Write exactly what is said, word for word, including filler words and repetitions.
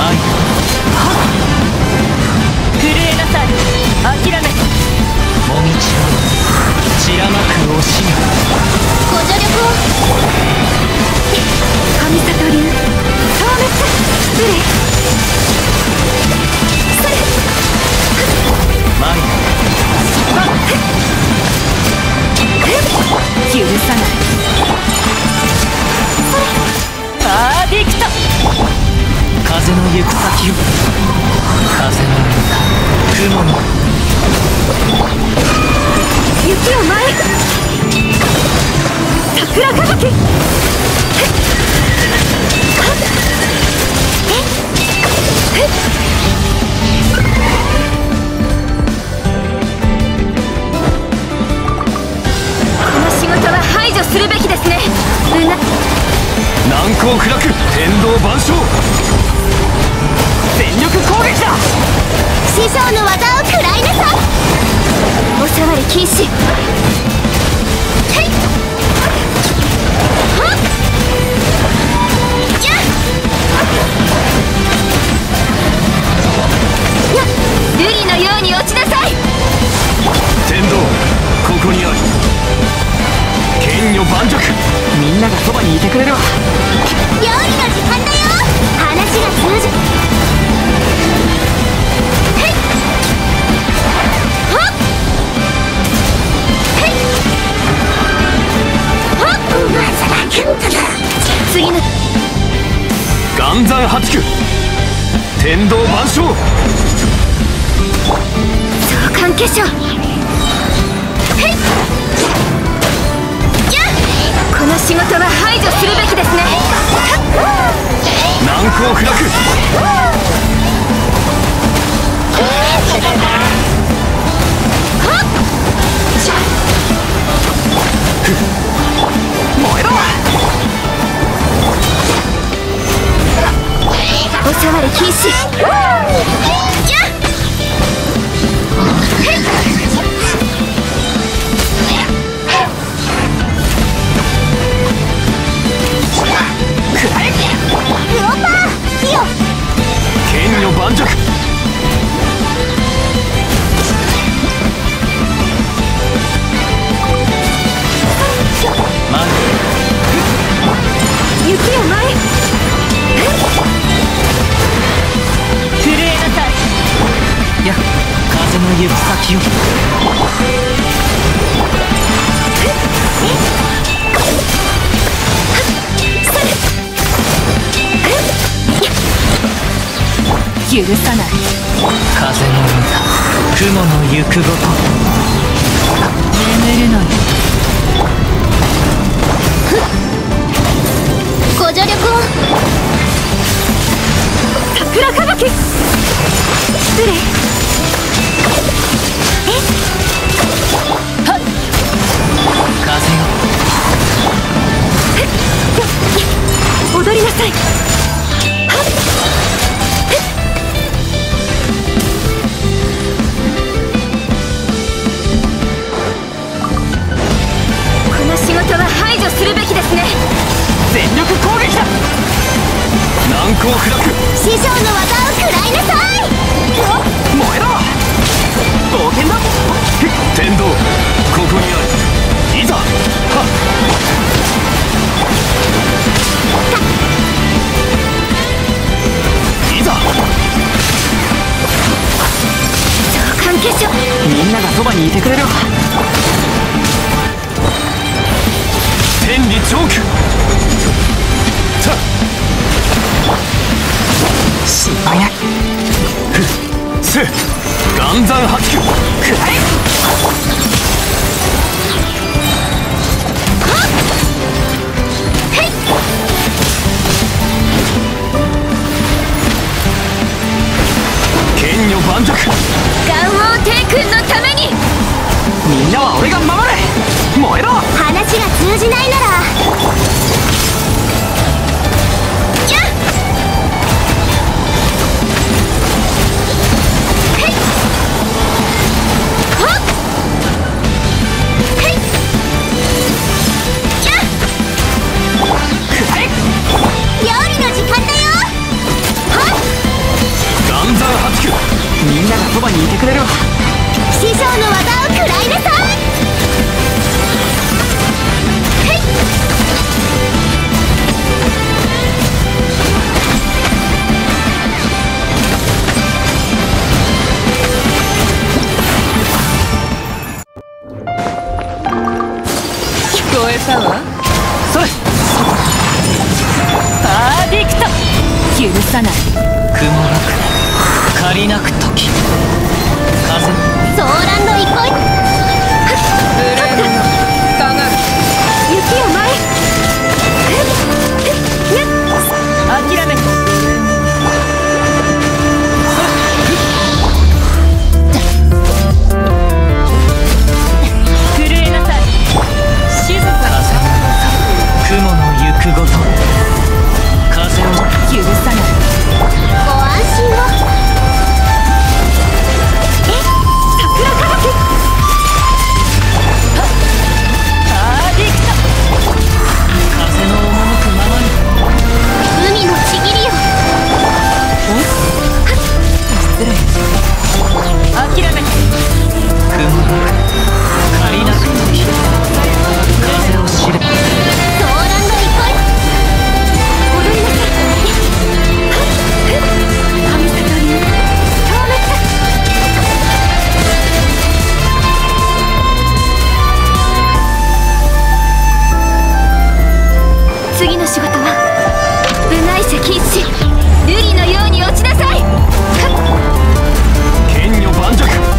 前はっ震えなさい。諦めてもみちは散らまく惜しみご助力を。神里流消滅。失礼。それ前は許さない。バーディクト。風の行く先を風の雲の雪を前。桜吹雪。この仕事は排除するべきですね。うな難攻不落。天道万象。全力攻撃だ。 師匠の技を食らいなさい。おさわり禁止。へいはっやっやっ瑠璃のように落ちなさい。 天道ここにある。剣女盤石。みんながそばにいてくれるわ。 料理の時間だよ。話が通じへいはっへいはっ次の岩山八九。天道万象。 相関結晶。へいやっこの仕事は排除するべきですね。 難攻不落。燃えろ。 おさわり禁止。やっへいルオパー火を。 剣女盤石。前雪を前。 震えなさい。や風の行く先を許さない。風の歌雲の行くごと眠るのよ。 ご助力を。桜吹雪。失礼。えはっ風よ。 踊りなさい。はっこの仕事は排除するべきですね。 全力攻撃だ。難攻不落。 師匠の技を食らいなさい。 燃えろ。冒険だ。天道ここにある。いざはっいざ。 相関結晶。 みんながそばにいてくれるわ。天理チョーク。さ素早い。ふっせ岩山八九。くらえ。 へい剣女盤石。 岩王帝君のために。 みんなは俺が守れ。燃えろ。 話が通じないならやっへいはっくれるわ。 師匠の技を食らいなさい。へい。 聞こえたわ。それパーディクト。許さない。雲なく借りなく時風ソーランド憩い。 ブレードが下がる。 雪を前。 諦め震えなさい。静かな雲の行くごと風を許さない。 ご安心を。え、桜科学。 パーディクト。風の赴くままに。 海のちぎりよ。 失礼。諦めて。雲なく借りなく時風を知れ。 ソーランド憩い。踊りなさい。神様流消滅。次の仕事は部外者禁止。瑠璃のように落ちなさい。 剣女盤石。